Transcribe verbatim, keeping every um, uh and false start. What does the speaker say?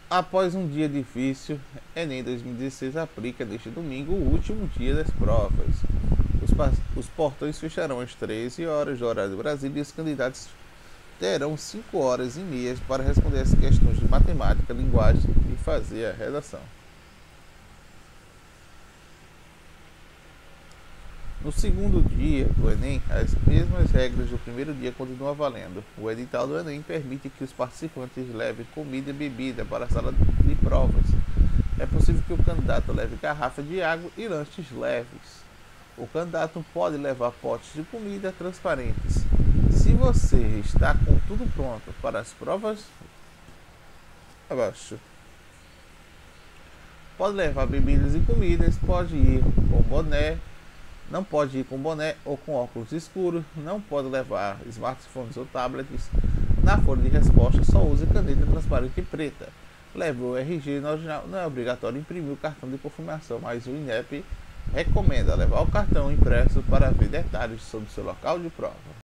Após um dia difícil, Enem dois mil e dezesseis aplica neste domingo o último dia das provas. Os, os portões fecharão às treze horas do horário do Brasil e os candidatos terão cinco horas e meia para responder as questões de matemática, linguagem e fazer a redação. No segundo dia do Enem, as mesmas regras do primeiro dia continuam valendo. O edital do Enem permite que os participantes levem comida e bebida para a sala de provas. É possível que o candidato leve garrafa de água e lanches leves. O candidato pode levar potes de comida transparentes. Se você está com tudo pronto para as provas, abaixo. Pode levar bebidas e comidas, pode ir com boné, não pode ir com boné ou com óculos escuros, não pode levar smartphones ou tablets. Na folha de resposta, só use caneta transparente preta. Leve o R G no original, não é obrigatório imprimir o cartão de confirmação, mas o INEP recomenda levar o cartão impresso para ver detalhes sobre seu local de prova.